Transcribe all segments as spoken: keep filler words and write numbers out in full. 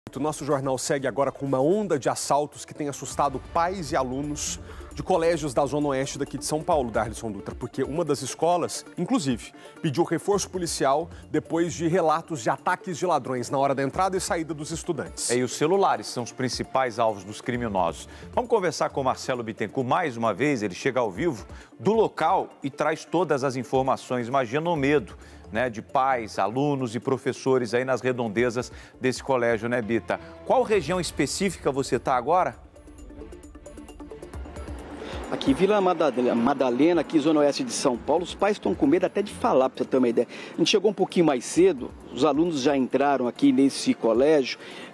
O nosso jornal segue agora com uma onda de assaltos que tem assustado pais e alunos de colégios da Zona Oeste daqui de São Paulo, Darlison Dutra, porque uma das escolas, inclusive, pediu reforço policial depois de relatos de ataques de ladrões na hora da entrada e saída dos estudantes. É, e os celulares são os principais alvos dos criminosos. Vamos conversar com o Marcelo Bittencourt mais uma vez, ele chega ao vivo do local e traz todas as informações. Imagina o medo, né, de pais, alunos e professores aí nas redondezas desse colégio, né, Bita? Qual região específica você está agora? Aqui, Vila Madalena, aqui, Zona Oeste de São Paulo, os pais estão com medo até de falar, para você ter uma ideia. A gente chegou um pouquinho mais cedo, os alunos já entraram aqui nesse colégio,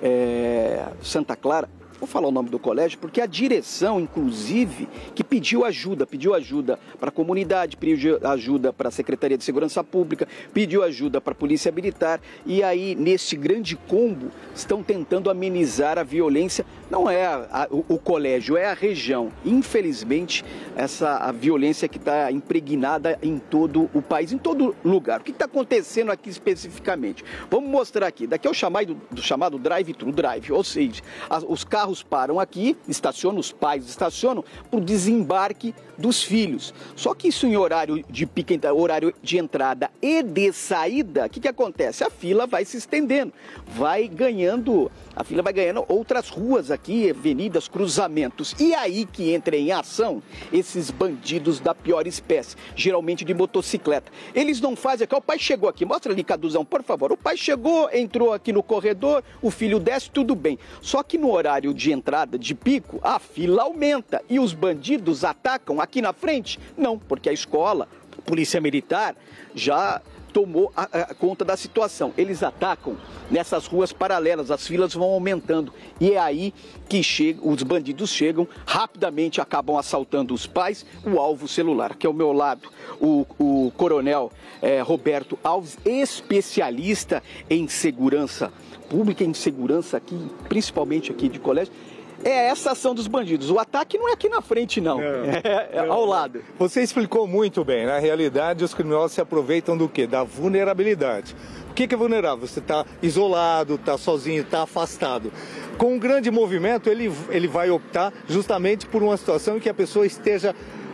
é, Santa Clara. Vou falar o nome do colégio, porque a direção, inclusive, que pediu ajuda, pediu ajuda para a comunidade, pediu ajuda para a Secretaria de Segurança Pública, pediu ajuda para a Polícia Militar, e aí, nesse grande combo, estão tentando amenizar a violência. Não é a, a, o, o colégio, é a região. Infelizmente, essa a violência que está impregnada em todo o país, em todo lugar. O que está acontecendo aqui especificamente? Vamos mostrar aqui. Daqui é o chamado, do chamado drive-thru, drive, ou seja, as, os carros Carros param aqui, estacionam, os pais estacionam para o desembarque dos filhos. Só que isso em horário de pico, horário de entrada e de saída, o que, que acontece? A fila vai se estendendo, vai ganhando, a fila vai ganhando outras ruas aqui, avenidas, cruzamentos. E aí que entra em ação esses bandidos da pior espécie, geralmente de motocicleta. Eles não fazem aqui, o pai chegou aqui, mostra ali, Caduzão, por favor. O pai chegou, entrou aqui no corredor, o filho desce, tudo bem. Só que no horário de entrada de pico, a fila aumenta e os bandidos atacam aqui na frente? Não, porque a escola, a Polícia Militar, já tomou a, a conta da situação. Eles atacam nessas ruas paralelas, as filas vão aumentando. E é aí que chega, os bandidos chegam, rapidamente acabam assaltando os pais, o alvo celular, que é ao meu lado, o, o coronel é, Roberto Alves, especialista em segurança pública, em segurança aqui, principalmente aqui de colégio. É essa ação dos bandidos. O ataque não é aqui na frente, não. É, é, é ao lado. Você explicou muito bem. Na realidade, os criminosos se aproveitam do quê? Da vulnerabilidade. O que é vulnerável? Você está isolado, está sozinho, está afastado. Com um grande movimento, ele, ele vai optar justamente por uma situação em que a pessoa esteja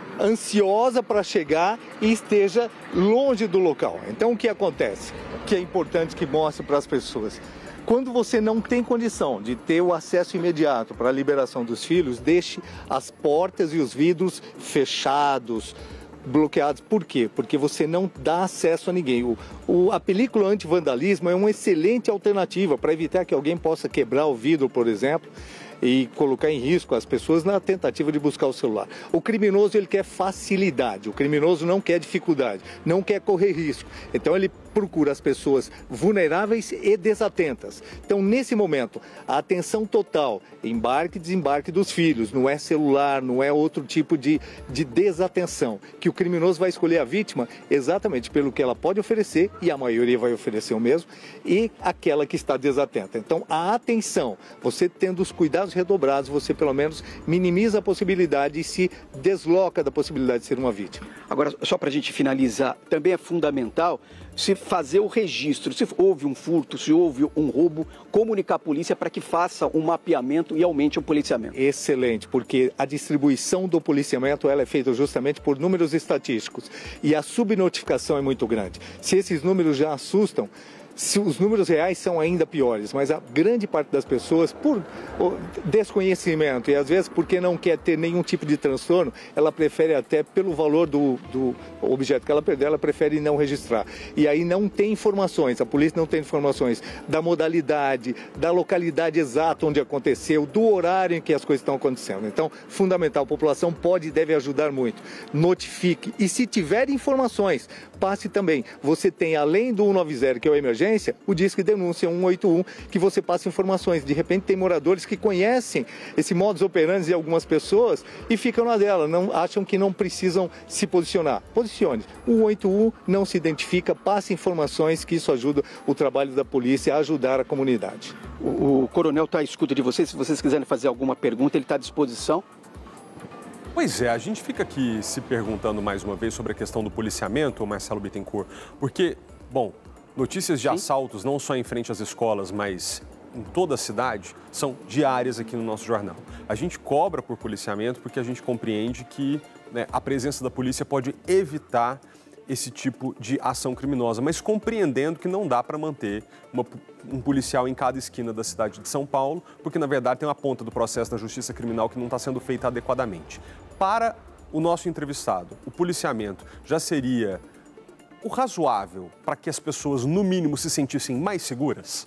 ansiosa para chegar e esteja longe do local. Então, o que acontece? Que é importante que mostre para as pessoas. Quando você não tem condição de ter o acesso imediato para a liberação dos filhos, deixe as portas e os vidros fechados, bloqueados. Por quê? Porque você não dá acesso a ninguém. O, o, a película anti-vandalismo é uma excelente alternativa para evitar que alguém possa quebrar o vidro, por exemplo, e colocar em risco as pessoas na tentativa de buscar o celular. O criminoso, ele quer facilidade, o criminoso não quer dificuldade, não quer correr risco. Então ele procura as pessoas vulneráveis e desatentas. Então, nesse momento, a atenção total, embarque e desembarque dos filhos, não é celular, não é outro tipo de, de desatenção, que o criminoso vai escolher a vítima exatamente pelo que ela pode oferecer, e a maioria vai oferecer o mesmo, e aquela que está desatenta. Então, a atenção, você tendo os cuidados redobrados, você pelo menos minimiza a possibilidade e se desloca da possibilidade de ser uma vítima. Agora, só para a gente finalizar, também é fundamental se fazer o registro, se houve um furto, se houve um roubo, comunicar a polícia para que faça um mapeamento e aumente o policiamento. Excelente, porque a distribuição do policiamento ela é feita justamente por números estatísticos e a subnotificação é muito grande. Se esses números já assustam, se os números reais são ainda piores, mas a grande parte das pessoas, por desconhecimento e às vezes porque não quer ter nenhum tipo de transtorno, ela prefere até pelo valor do, do objeto que ela perdeu, ela prefere não registrar. E aí não tem informações, a polícia não tem informações da modalidade, da localidade exata onde aconteceu, do horário em que as coisas estão acontecendo. Então, fundamental, a população pode e deve ajudar muito. Notifique e se tiver informações, passe também. Você tem, além do cento e noventa, que é o emergência, o Disque Denúncia um oito um, que você passa informações. De repente tem moradores que conhecem esse modus operandi de algumas pessoas e ficam na dela, não, acham que não precisam se posicionar. Posicione. O cento e oitenta e um não se identifica, passe informações, que isso ajuda o trabalho da polícia a ajudar a comunidade. O, o coronel está à escuta de vocês, se vocês quiserem fazer alguma pergunta, ele está à disposição. Pois é, a gente fica aqui se perguntando mais uma vez sobre a questão do policiamento, Marcelo Bittencourt, porque, bom, notícias de Sim. assaltos não só em frente às escolas, mas em toda a cidade são diárias aqui no nosso jornal. A gente cobra por policiamento porque a gente compreende que, né, a presença da polícia pode evitar esse tipo de ação criminosa, mas compreendendo que não dá para manter uma, um policial em cada esquina da cidade de São Paulo, porque, na verdade, tem uma ponta do processo da justiça criminal que não está sendo feita adequadamente. Para o nosso entrevistado, o policiamento já seria o razoável para que as pessoas, no mínimo, se sentissem mais seguras?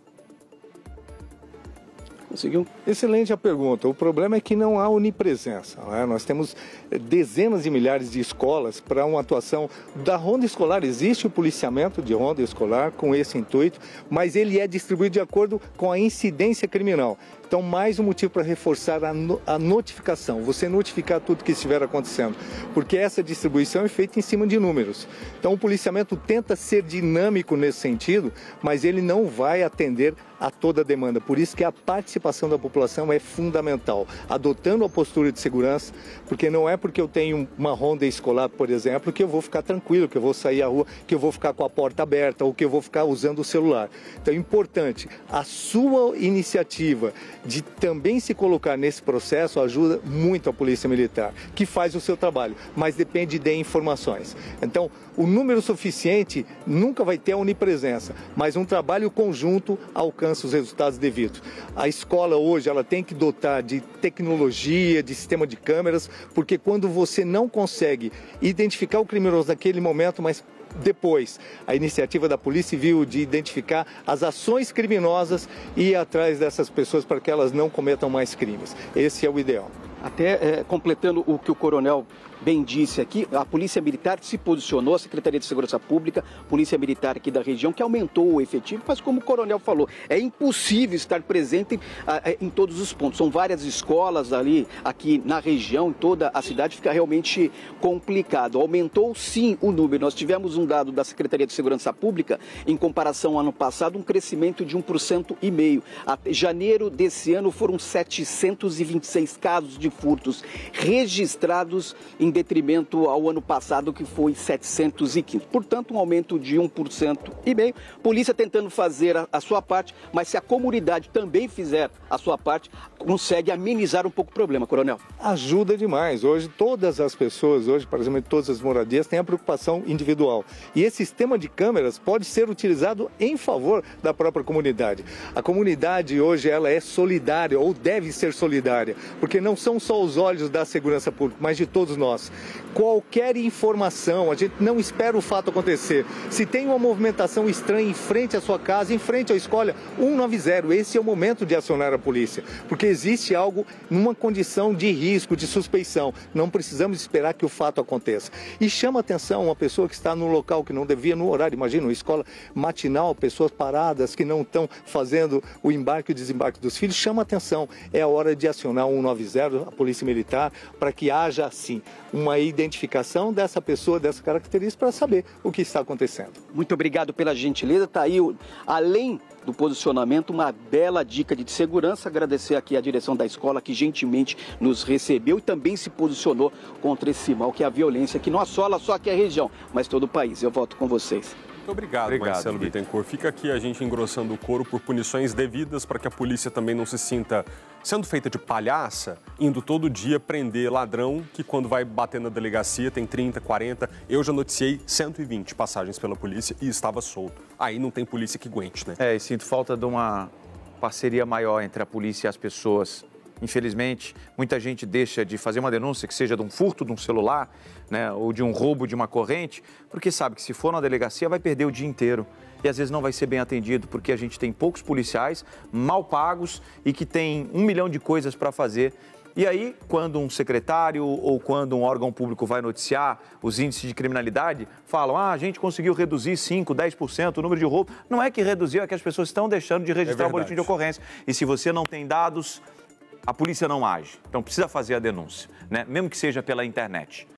Conseguiu? Excelente a pergunta. O problema é que não há onipresença, não é? Nós temos dezenas de milhares de escolas para uma atuação da ronda escolar. Existe o policiamento de ronda escolar com esse intuito, mas ele é distribuído de acordo com a incidência criminal. Então, mais um motivo para reforçar a, no, a notificação, você notificar tudo que estiver acontecendo, porque essa distribuição é feita em cima de números. Então, o policiamento tenta ser dinâmico nesse sentido, mas ele não vai atender a toda a demanda. Por isso que a participação da população é fundamental, adotando a postura de segurança, porque não é porque eu tenho uma ronda escolar, por exemplo, que eu vou ficar tranquilo, que eu vou sair à rua, que eu vou ficar com a porta aberta ou que eu vou ficar usando o celular. Então, é importante, a sua iniciativa de também se colocar nesse processo ajuda muito a Polícia Militar, que faz o seu trabalho, mas depende de informações. Então, o número suficiente nunca vai ter a onipresença, mas um trabalho conjunto alcança os resultados devidos. A escola hoje ela tem que dotar de tecnologia, de sistema de câmeras, porque quando você não consegue identificar o criminoso naquele momento, mas depois, a iniciativa da Polícia Civil de identificar as ações criminosas e ir atrás dessas pessoas para que elas não cometam mais crimes. Esse é o ideal. Até é, completando o que o coronel bem disse aqui, a Polícia Militar se posicionou, a Secretaria de Segurança Pública, Polícia Militar aqui da região, que aumentou o efetivo, mas como o coronel falou, é impossível estar presente em, em todos os pontos. São várias escolas ali, aqui na região, em toda a cidade, fica realmente complicado. Aumentou sim o número. Nós tivemos um dado da Secretaria de Segurança Pública, em comparação ao ano passado, um crescimento de um por cento e meio. Até janeiro desse ano foram setecentos e vinte e seis casos de furtos registrados em detrimento ao ano passado, que foi setecentos e quinze. Portanto, um aumento de um por cento e meio. Polícia tentando fazer a, a sua parte, mas se a comunidade também fizer a sua parte, consegue amenizar um pouco o problema, coronel. Ajuda demais. Hoje, todas as pessoas, hoje, por exemplo, todas as moradias, têm a preocupação individual. E esse sistema de câmeras pode ser utilizado em favor da própria comunidade. A comunidade hoje, ela é solidária, ou deve ser solidária, porque não são só os olhos da segurança pública, mas de todos nós. Qualquer informação, a gente não espera o fato acontecer. Se tem uma movimentação estranha em frente à sua casa, em frente à escola, um nove zero, esse é o momento de acionar a polícia, porque existe algo numa condição de risco, de suspeição. Não precisamos esperar que o fato aconteça. E chama atenção uma pessoa que está no local que não devia, no horário, imagina, uma escola matinal, pessoas paradas que não estão fazendo o embarque e o desembarque dos filhos, chama atenção. É a hora de acionar o um nove zero, a Polícia Militar, para que haja, assim, uma identificação dessa pessoa, dessa característica, para saber o que está acontecendo. Muito obrigado pela gentileza. Está aí, além do posicionamento, uma bela dica de segurança. Agradecer aqui a direção da escola que gentilmente nos recebeu e também se posicionou contra esse mal, que é a violência, que não assola só aqui a região, mas todo o país. Eu volto com vocês. Muito obrigado, obrigado Marcelo Bittencourt. Fica aqui a gente engrossando o couro por punições devidas para que a polícia também não se sinta sendo feita de palhaça, indo todo dia prender ladrão que quando vai bater na delegacia tem trinta, quarenta. Eu já noticiei cento e vinte passagens pela polícia e estava solto. Aí não tem polícia que aguente, né? É, e sinto falta de uma parceria maior entre a polícia e as pessoas. Infelizmente, muita gente deixa de fazer uma denúncia, que seja de um furto de um celular, né, ou de um roubo de uma corrente, porque sabe que se for na delegacia vai perder o dia inteiro. E às vezes não vai ser bem atendido, porque a gente tem poucos policiais, mal pagos e que tem um milhão de coisas para fazer. E aí, quando um secretário ou quando um órgão público vai noticiar os índices de criminalidade, falam, ah, a gente conseguiu reduzir cinco, dez por cento o número de roubo. Não é que reduziu, é que as pessoas estão deixando de registrar o boletim de ocorrência. E se você não tem dados, a polícia não age. Então precisa fazer a denúncia, né? Mesmo que seja pela internet.